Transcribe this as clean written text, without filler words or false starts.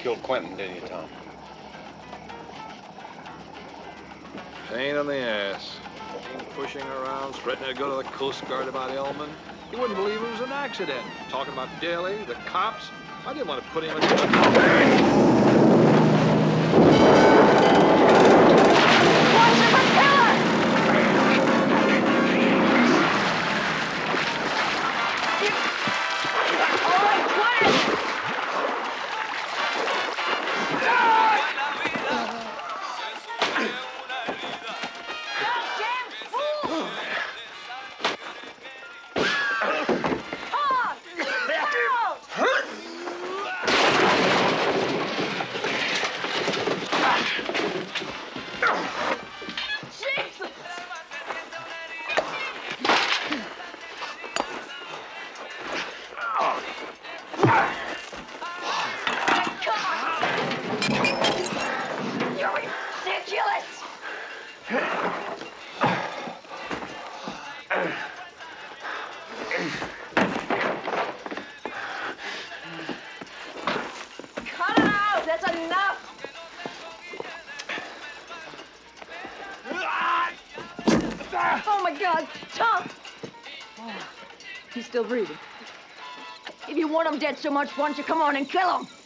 killed Quentin, didn't you, Tom? Pain in the ass. Pushing around, threatening to go to the Coast Guard about Elman. He wouldn't believe it was an accident. Talking about Daly, the cops. I didn't want to put him in the... He's still breathing. If you want him dead so much, why don't you come on and kill him?